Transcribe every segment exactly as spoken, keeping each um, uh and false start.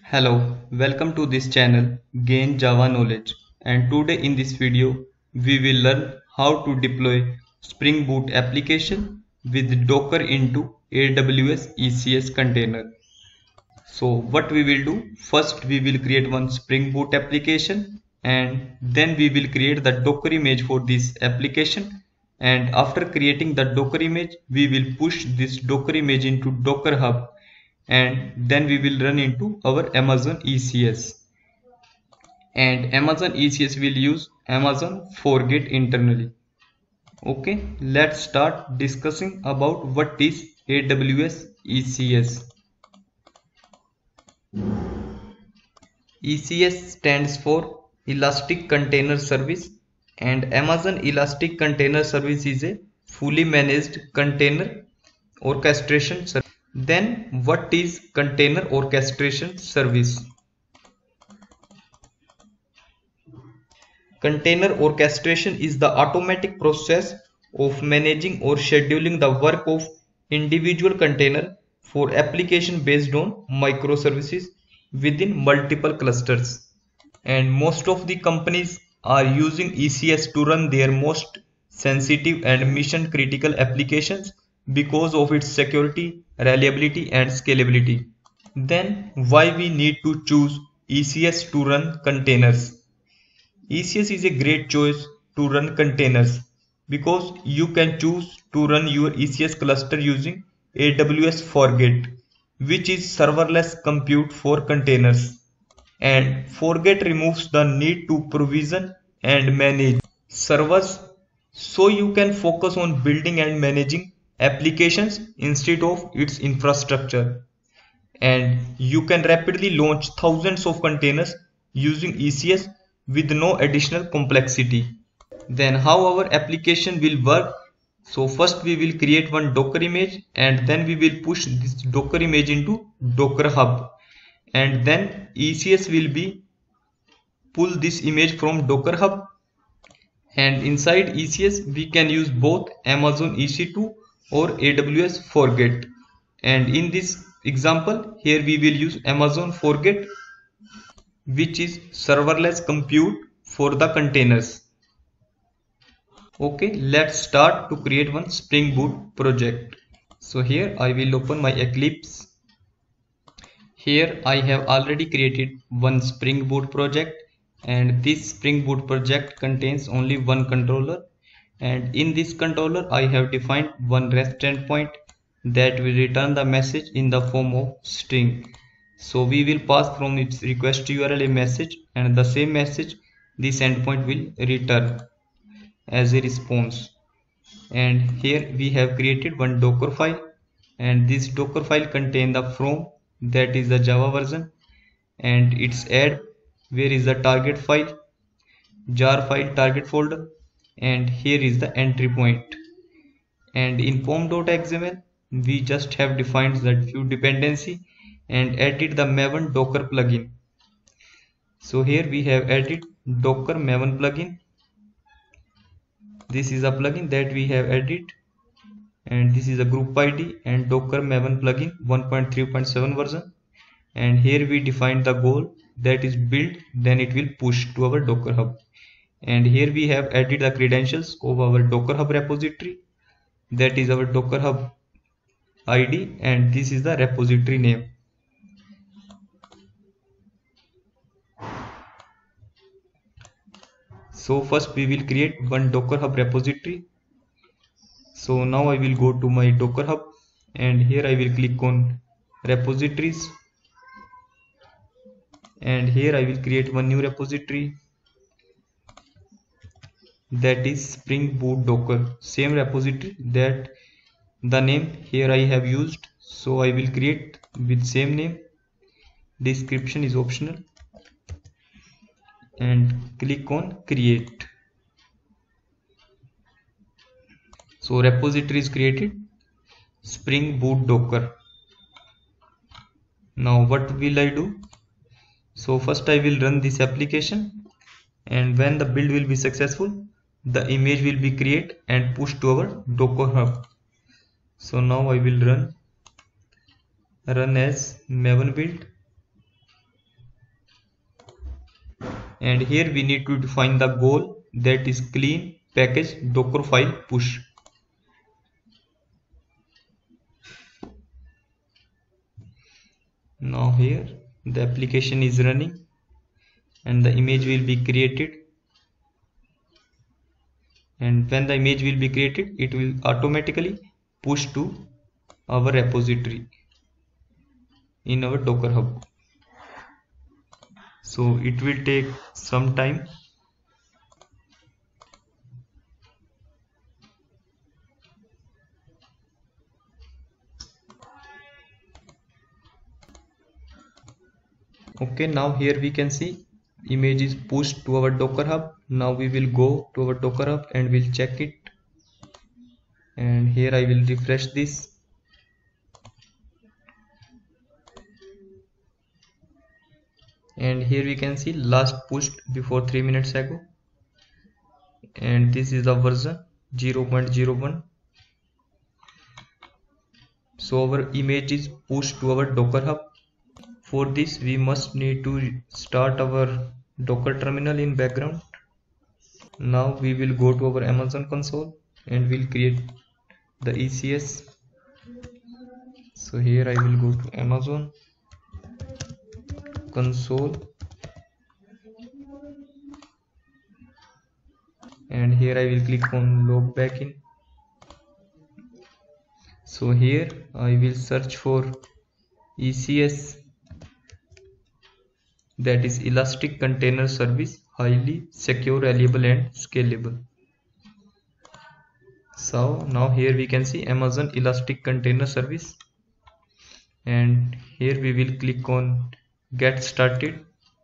Hello, welcome to this channel Gain Java Knowledge, and today in this video we will learn how to deploy Spring Boot application with Docker into A W S E C S container. So what we will do, first we will create one Spring Boot application and then we will create the Docker image for this application, and after creating the Docker image we will push this Docker image into Docker Hub, and then we will run into our Amazon E C S, and Amazon E C S will use Amazon Forget internally. Okay, let's start discussing about what is A W S E C S. E C S stands for Elastic Container Service, and Amazon Elastic Container Service is a fully managed container orchestration service. Then what is container orchestration service? Container orchestration is the automatic process of managing or scheduling the work of individual container for application based on microservices within multiple clusters. And most of the companies are using E C S to run their most sensitive and mission critical applications because of its security, reliability and scalability. Then why we need to choose E C S to run containers? E C S is a great choice to run containers because you can choose to run your E C S cluster using A W S Forget, which is serverless compute for containers. And Forget removes the need to provision and manage servers, so you can focus on building and managing applications instead of its infrastructure. And you can rapidly launch thousands of containers using E C S with no additional complexity. Then how our application will work? So first we will create one Docker image and then we will push this Docker image into Docker Hub, and then E C S will be pull this image from Docker Hub, and inside E C S we can use both Amazon E C two or A W S Forget, and in this example here we will use Amazon Forget, which is serverless compute for the containers. Okay, let's start to create one Spring Boot project. So here I will open my Eclipse. Here I have already created one Spring Boot project, and this Spring Boot project contains only one controller, and in this controller I have defined one REST endpoint that will return the message in the form of string. So we will pass from its request U R L a message, and the same message this endpoint will return as a response. And here we have created one Docker file, and this Docker file contains the from, that is the Java version, and its add where is the target file, jar file target folder, and here is the entry point. And in pom.xml we just have defined that view dependency and added the Maven Docker plugin. So here we have added Docker Maven plugin. This is a plugin that we have added, and this is a group I D and Docker Maven plugin one point three point seven version. And here we define the goal, that is build, then it will push to our Docker Hub. And here we have added the credentials of our Docker Hub repository, that is our Docker Hub I D, and this is the repository name. So first we will create one Docker Hub repository. So now I will go to my Docker Hub, and here I will click on repositories, and here I will create one new repository, that is Spring Boot Docker, same repository that the name here I have used, so I will create with same name. Description is optional, and click on create. So repository is created, Spring Boot Docker. Now what will I do? So first I will run this application, and when the build will be successful, the image will be created and pushed to our Docker Hub. So now I will run run as Maven build, and here we need to define the goal, that is clean package docker file push. Now here the application is running and the image will be created, and when the image will be created it will automatically push to our repository in our Docker Hub. So it will take some time. Okay, now here we can see image is pushed to our Docker Hub. Now we will go to our Docker Hub and we'll check it, and here I will refresh this. And here we can see last pushed before three minutes ago, and this is the version zero point zero one. So our image is pushed to our Docker Hub. For this we must need to start our Docker terminal in background. Now we will go to our Amazon console and we'll create the E C S. So here I will go to Amazon console, and here I will click on log back in. So here I will search for E C S, that is Elastic Container Service, highly secure, reliable and scalable. So now here we can see Amazon Elastic Container Service, and here we will click on get started,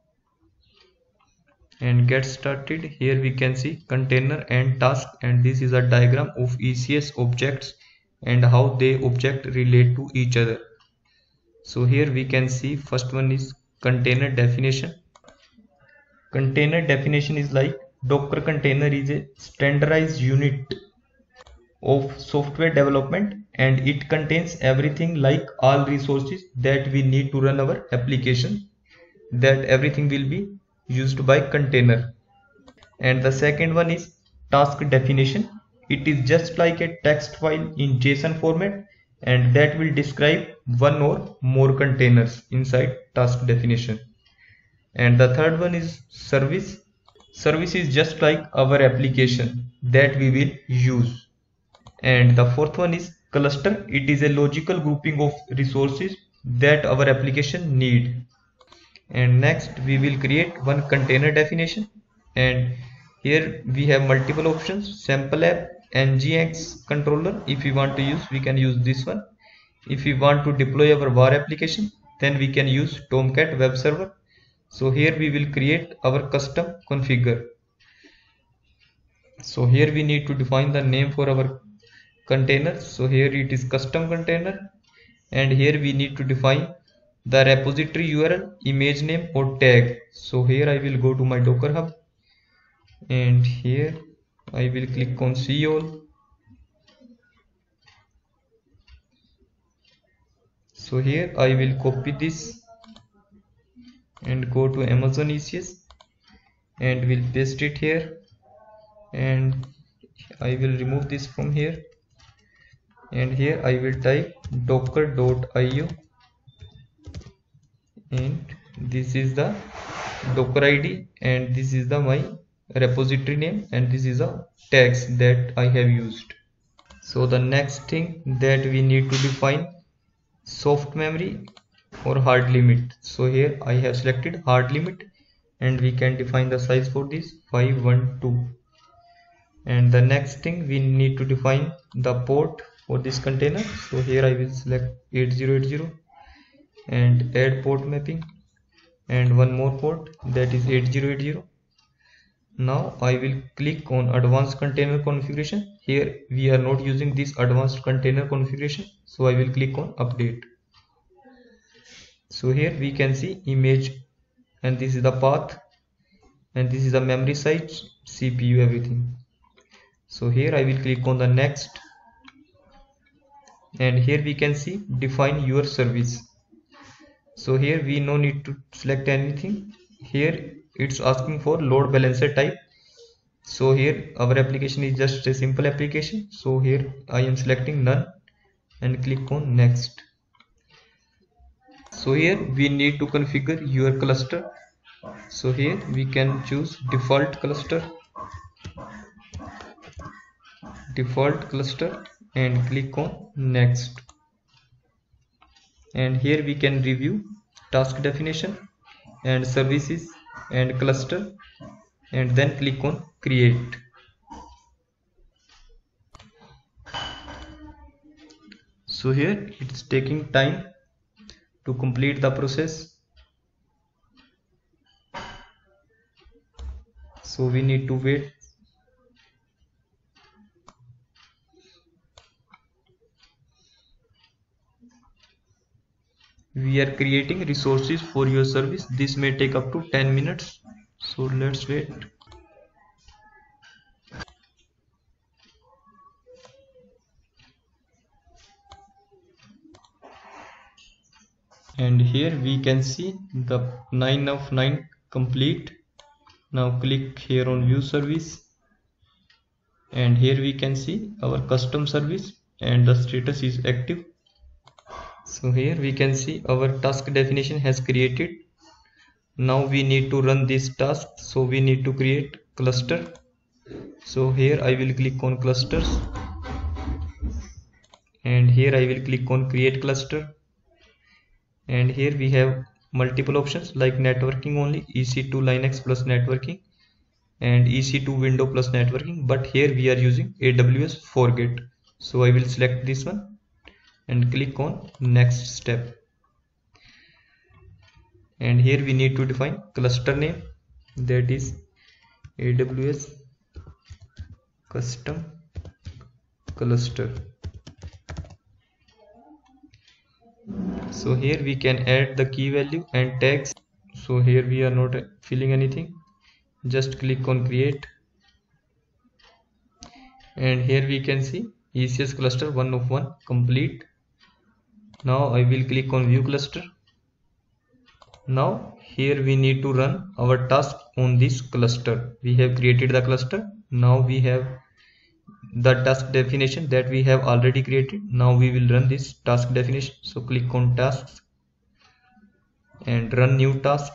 and get started here we can see container and task, and this is a diagram of E C S objects and how they object relate to each other. So here we can see first one is container definition. Container definition is like Docker container is a standardized unit of software development, and it contains everything like all resources that we need to run our application, that everything will be used by container. And the second one is task definition. It is just like a text file in JSON format, and that will describe one or more containers inside task definition. And the third one is service. Service is just like our application that we will use. And the fourth one is cluster. It is a logical grouping of resources that our application need. And next we will create one container definition, and here we have multiple options: sample app, Nginx controller. If we want to use, we can use this one. If we want to deploy our war application, then we can use Tomcat web server. So here we will create our custom configure. So here we need to define the name for our container. So here it is custom container, and here we need to define the repository U R L, image name or tag. So here I will go to my Docker Hub, and here I will click on see all. So here I will copy this and go to Amazon E C S and will paste it here, and I will remove this from here, and here I will type docker dot i o, and this is the Docker I D, and this is the my repository name, and this is the tags that I have used. So the next thing that we need to define soft memory or hard limit. So here I have selected hard limit, and we can define the size for this five one two. And the next thing we need to define the port for this container. So here I will select eight zero eight zero and add port mapping, and one more port, that is eight zero eight zero. Now I will click on advanced container configuration. Here we are not using this advanced container configuration, so I will click on update. So here we can see image, and this is the path, and this is the memory size, C P U, everything. So here I will click on the next, and here we can see define your service. So here we no need to select anything, here it's asking for load balancer type. So here our application is just a simple application. So here I am selecting none and click on next. So here we need to configure your cluster. So here we can choose default cluster, default cluster and click on next. And here we can review task definition and services and cluster and then click on create. So here it's taking time to complete the process. So we need to wait. We are creating resources for your service. This may take up to ten minutes. So let's wait. And here we can see the nine of nine complete. Now click here on view service. And here we can see our custom service and the status is active. So here we can see our task definition has created. Now we need to run this task. So we need to create cluster. So here I will click on clusters. And here I will click on create cluster. And here we have multiple options like networking only, E C two Linux plus networking and E C two window plus networking, but here we are using A W S Forget. So I will select this one and click on next step. And here we need to define cluster name, that is A W S custom cluster. So here we can add the key value and tags. So here we are not filling anything, just click on create. And here we can see E C S cluster one of one complete. Now I will click on view cluster. Now here we need to run our task on this cluster. We have created the cluster. Now we have the task definition that we have already created. Now we will run this task definition. So click on tasks and run new task.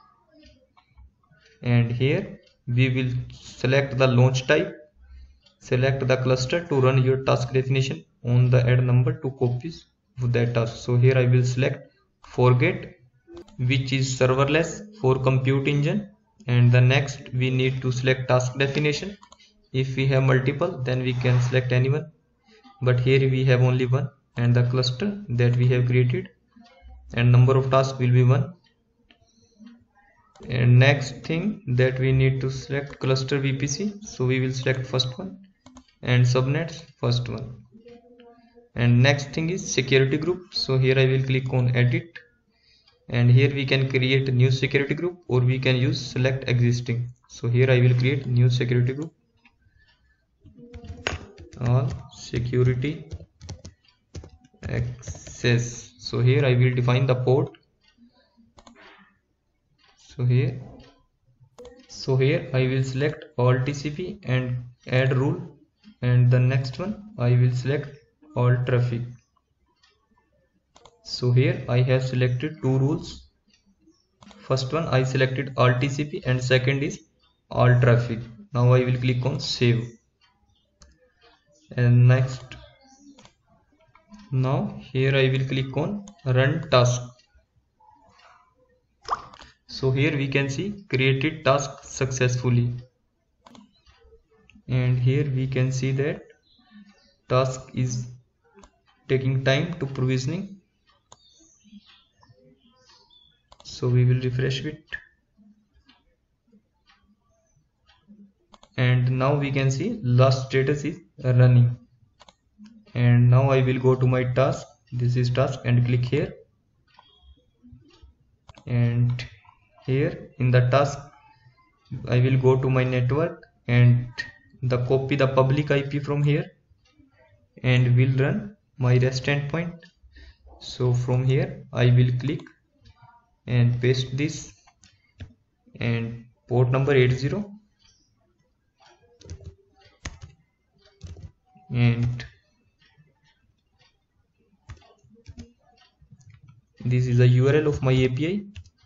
And here we will select the launch type. Select the cluster to run your task definition on the add number to copies of that task. So here I will select forget, which is serverless for compute engine. And the next we need to select task definition. If we have multiple, then we can select anyone, but here we have only one, and the cluster that we have created and number of tasks will be one. And next thing that we need to select cluster V P C. So we will select first one and subnets first one. And next thing is security group. So here I will click on edit, and here we can create a new security group or we can use select existing. So here I will create new security group, all security access. So here I will define the port. So here so here I will select all T C P and add rule, and the next one I will select all traffic. So here I have selected two rules. First one I selected all T C P and second is all traffic. Now I will click on save. And next, now here I will click on run task. So here we can see created task successfully, and here we can see that task is taking time to provisioning. So we will refresh it, and now we can see last status is running. And now I will go to my task, this is task, and click here. And here in the task I will go to my network and the copy the public I P from here and will run my REST endpoint. So from here I will click and paste this and port number eighty, and this is the U R L of my A P I,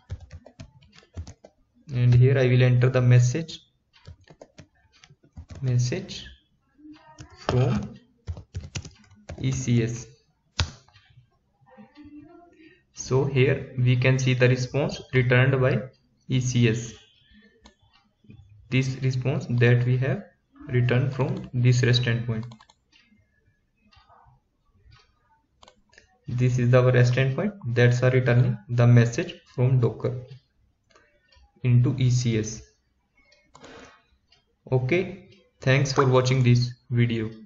and here I will enter the message message from E C S. So here we can see the response returned by E C S, this response that we have returned from this REST endpoint. This is our REST endpoint that's are returning the message from Docker into E C S. Okay, thanks for watching this video.